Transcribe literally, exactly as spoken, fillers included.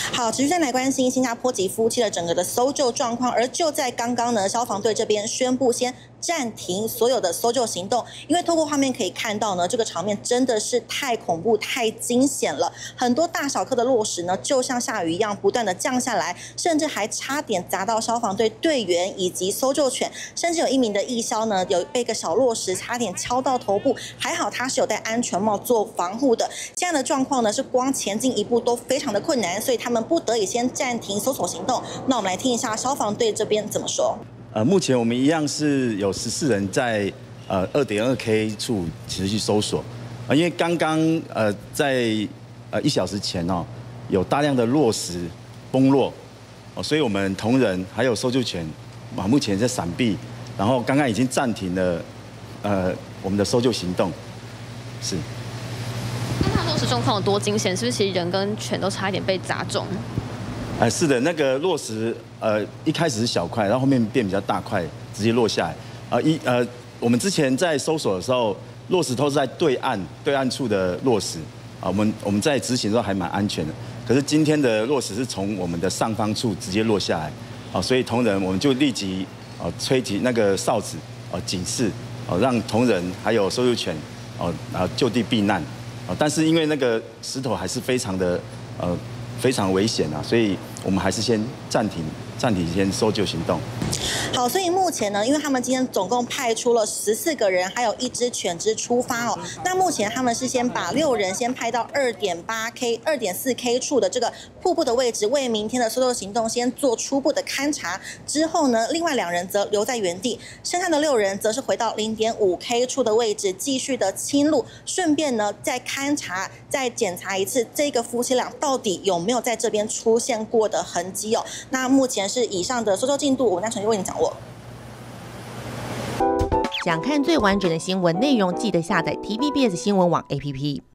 好，持续再来关心新加坡籍夫妻的整个的搜救状况，而就在刚刚呢，消防队这边宣布先暂停所有的搜救行动，因为透过画面可以看到呢，这个场面真的是太恐怖、太惊险了。很多大小颗的落石呢，就像下雨一样不断的降下来，甚至还差点砸到消防队队员以及搜救犬，甚至有一名的义消呢，有被一个小落石差点敲到头部，还好他是有戴安全帽做防护的。这样的状况呢，是光前进一步都非常的困难，所以他们不得已先暂停搜索行动。那我们来听一下消防队这边怎么说。 呃，目前我们一样是有十四人在呃二点二 K 处持续搜索，啊、呃，因为刚刚呃在呃一小时前哦，有大量的落石崩落，哦，所以我们同仁还有搜救犬啊，目前在闪避，然后刚刚已经暂停了呃我们的搜救行动，是。 那它落石状况有多惊险？是不是其实人跟犬都差一点被砸中？ 哎、呃，是的，那个落石，呃，一开始是小块，然后后面变比较大块，直接落下来。啊、呃，一呃，我们之前在搜索的时候，落石都是在对岸对岸处的落石，啊、呃，我们我们在执行的时候还蛮安全的。可是今天的落石是从我们的上方处直接落下来，啊、呃，所以同仁我们就立即啊、呃、吹起那个哨子，啊、呃、警示，啊、呃、让同仁还有搜救犬，哦、呃，啊就地避难，啊、呃，但是因为那个石头还是非常的呃。非常危险啊，所以我们还是先暂停，暂停先搜救行动。 好，所以目前呢，因为他们今天总共派出了十四个人，还有一只犬只出发哦。那目前他们是先把六人先派到二点八 K、二点四 K 处的这个瀑布的位置，为明天的搜救行动先做初步的勘察。之后呢，另外两人则留在原地，剩下的六人则是回到零点五 K 处的位置，继续的清路，顺便呢再勘察、再检查一次这个夫妻俩到底有没有在这边出现过的痕迹哦。那目前是以上的搜救进度，我们将全力为您掌握。 想看最完整的新闻内容，记得下载 T V B S 新闻网 A P P。